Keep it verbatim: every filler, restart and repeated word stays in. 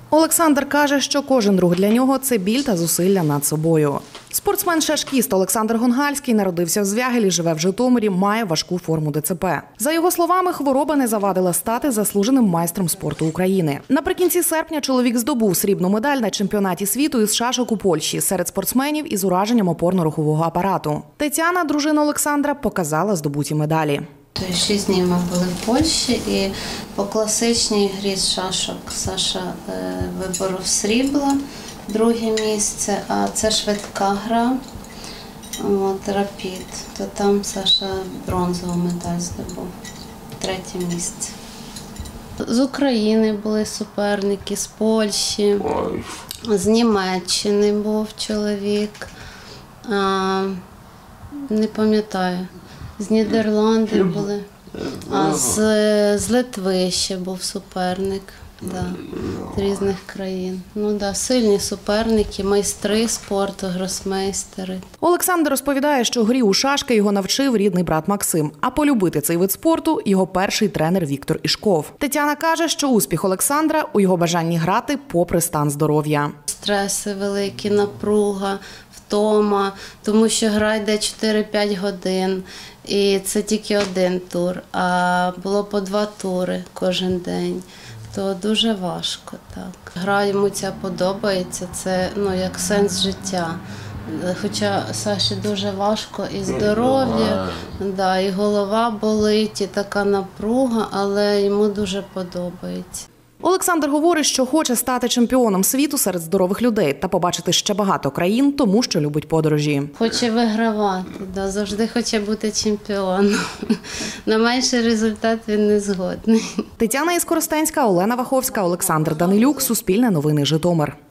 Олександр каже, що кожен рух для нього – це біль та зусилля над собою. Спортсмен-шашкіст Олександр Гонгальський народився в Звягелі, живе в Житомирі, має важку форму ДЦП. За його словами, хвороба не завадила стати заслуженим майстром спорту України. Наприкінці серпня чоловік здобув срібну медаль на чемпіонаті світу із шашок у Польщі серед спортсменів із ураженням опорно-рухового апарату. Тетяна, дружина Олександра, показала здобуті медалі. Шість днів ми були в Польщі і по класичній грі з шашок Саша виборов срібло, друге місце, а це швидка гра, от, рапід, то там Саша бронзову медаль здобув, третє місце. З України були суперники, з Польщі, з Німеччини був чоловік, а, не пам'ятаю. З Нідерландів були, а з, з Литви ще був суперник, да, з різних країн. Ну да, сильні суперники, майстри спорту, гросмейстери. Олександр розповідає, що грі у шашки його навчив рідний брат Максим, а полюбити цей вид спорту – його перший тренер Віктор Ішков. Тетяна каже, що успіх Олександра у його бажанні грати попри стан здоров'я. Стреси великі, напруга, втома, тому що гра йде чотири-п'ять годин. І це тільки один тур, а було по два тури кожен день, то дуже важко. Так. Гра йому ця подобається, це ну, як сенс життя. Хоча Саші дуже важко і здоров'я, да, і голова болить, і така напруга, але йому дуже подобається. Олександр говорить, що хоче стати чемпіоном світу серед здорових людей та побачити ще багато країн, тому що любить подорожі. Хоче вигравати, да, завжди хоче бути чемпіоном. На менший результат він не згодний. Тетяна Іскоростенська, Олена Ваховська, Олександр Данилюк, Суспільне новини, Житомир.